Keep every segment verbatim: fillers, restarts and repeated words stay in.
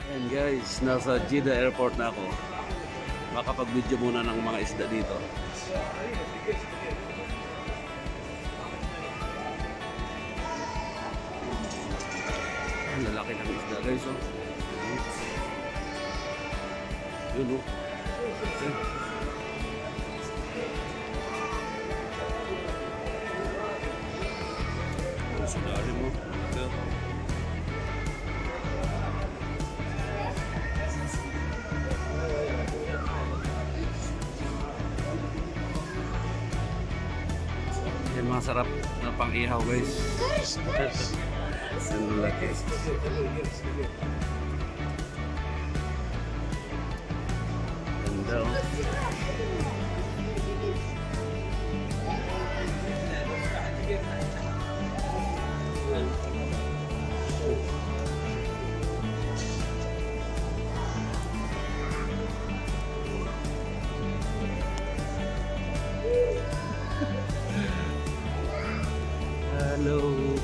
And guys, nasa Jeddah Airport na ako. Makapag-video muna ng mga isda dito. Ang lalaki ng isda guys, oh. Yun, oh. Yun. Sa lalim mo. Ito. Yan mga sarap na pang-ihaw guys. Ang laki. Ganda oh. Hello.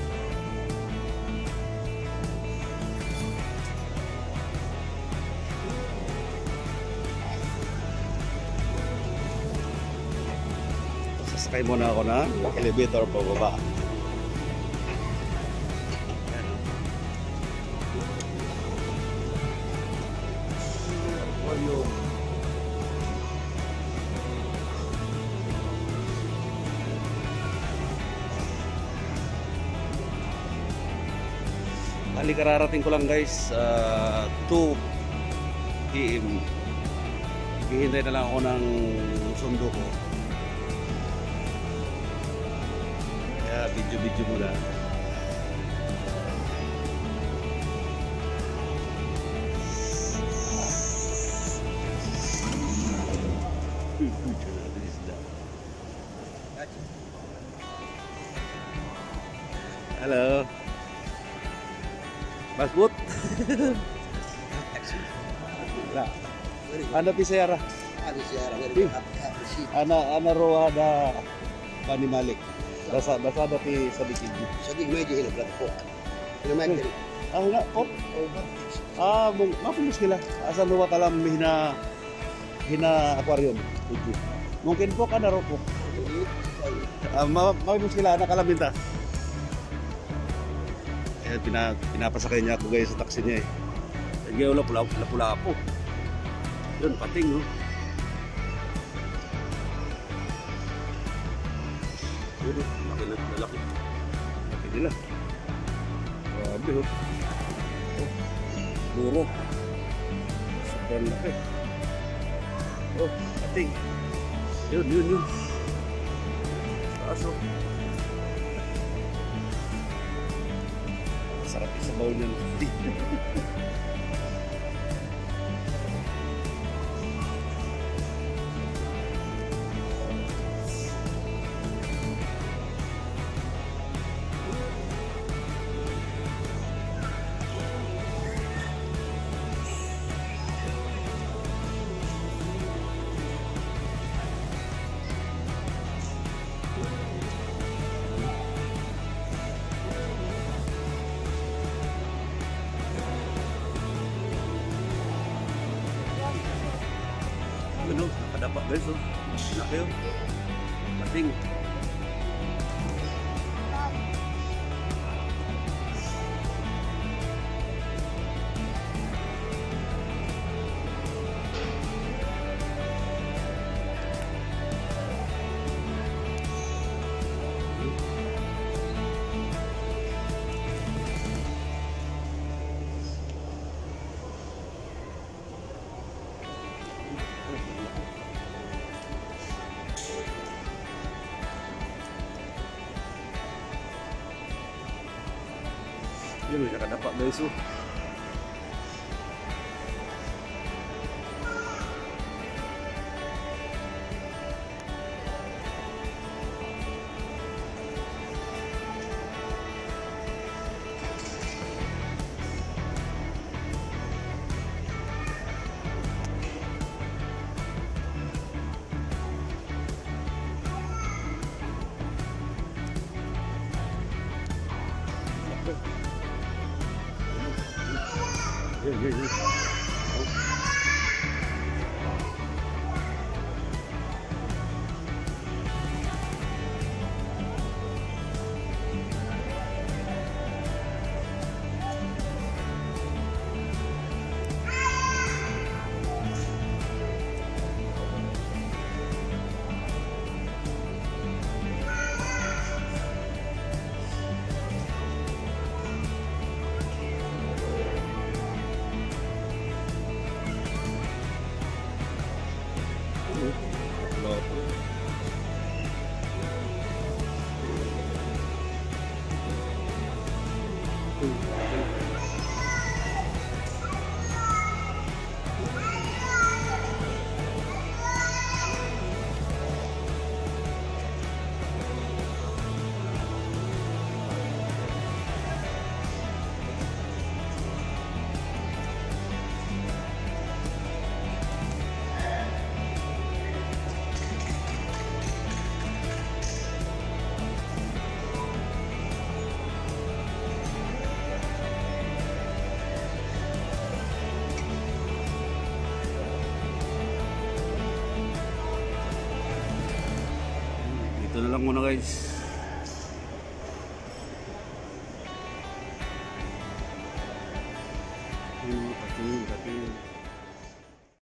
Sasakay muna ako na elevator pa baba. Bali kararating ko lang guys, uh, two P M Hihintay na lang ako ng sundo ko. Kaya video-video muna. Halo. Masbut. Nah, Anda pisayara. Ada siara Ih. Ana ana roa da Bani Malik. Basa basa da ti sedikit. Sadig meja hina berat kok. Hina meja. Ah na kop. Ah mung mapulis kila. Asa luwa kalam hina hina aquarium. Tujuh. Mungkin po kana ro po. Ah ma mapulis kila anak kalam minta. Eh, pina, pinapasakay niya ako guys sa taxi niya eh. Nagyay wala pula, pula pula po. Yun, pating no. Yun, laki na, laki. Laki nila. Grabe oh. Oh, luro. Sobrang laki. Oh, pating. Yun, yun, yun. Taas oh. Sarap sa bowl ng tea. Ano, nakadapa guys oh. Laki oh. Pating. Yun, nakadapa guys oh. Yan, yan, yan. Ito na lang muna guys. Yung katingin, katingin.